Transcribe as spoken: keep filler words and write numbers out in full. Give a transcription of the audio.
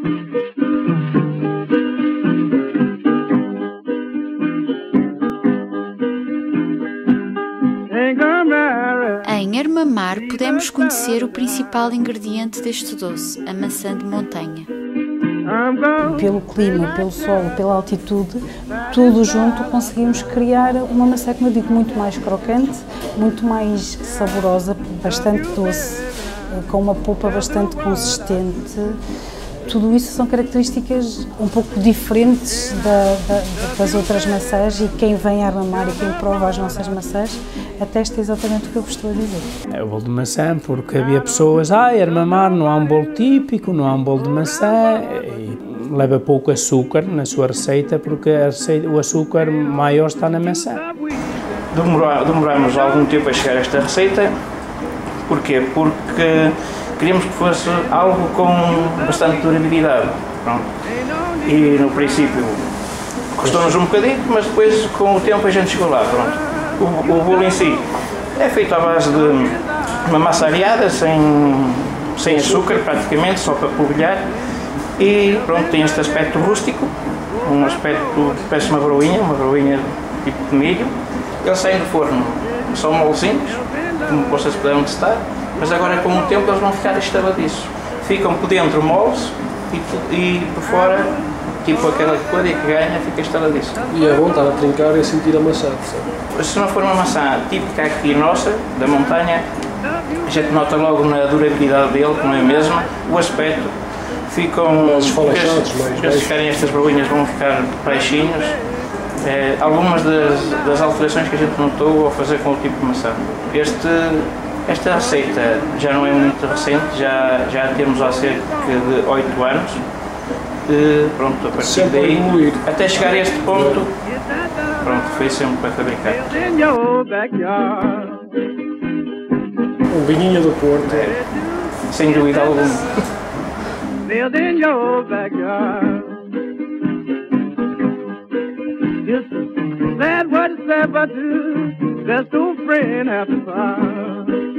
Em Armamar podemos conhecer o principal ingrediente deste doce, a maçã de montanha. Pelo clima, pelo solo, pela altitude, tudo junto conseguimos criar uma maçã, como eu digo, muito mais crocante, muito mais saborosa, bastante doce, com uma polpa bastante consistente. Tudo isso são características um pouco diferentes da, da, das outras maçãs, e quem vem a Armamar e quem prova as nossas maçãs atesta exatamente o que eu estou a dizer. É o bolo de maçã, porque havia pessoas, ah, Armamar não há um bolo típico, não há um bolo de maçã, e leva pouco açúcar na sua receita, porque a receita, o açúcar maior está na maçã. Demorou, demoramos algum tempo a chegar a esta receita. Porquê? Porque queríamos que fosse algo com bastante durabilidade. Pronto. E no princípio custou-nos um bocadinho, mas depois com o tempo a gente chegou lá. Pronto. O, o bolo em si é feito à base de uma massa areada, sem, sem açúcar praticamente, só para polvilhar. E pronto, tem este aspecto rústico, um aspecto que parece uma broinha, uma broinha tipo de milho. Eles saem do forno, são molzinhos, como vocês puderam testar, mas agora com o tempo eles vão ficar estaladiços. Ficam por dentro moles e, e por fora, tipo aquela coisa que ganha, fica estaladiço. E é bom estar a trincar e a sentir a maçã, sabe? Se não for uma maçã típica aqui nossa, da montanha, a gente nota logo na durabilidade dele, que não é a mesma, o aspecto. Ficam, se ficarem estas broinhas vão ficar baixinhos. É, algumas das, das alterações que a gente notou ao fazer com o tipo de maçã. Este, esta receita já não é muito recente, já, já a temos há cerca de oito anos. E, pronto, a partir daí, até chegar a este ponto, pronto, foi sempre para fabricar. Um vinhinho do Porto. É, sem dúvida alguma. Built in your backyard. Just said what it said, but just old friend after fire.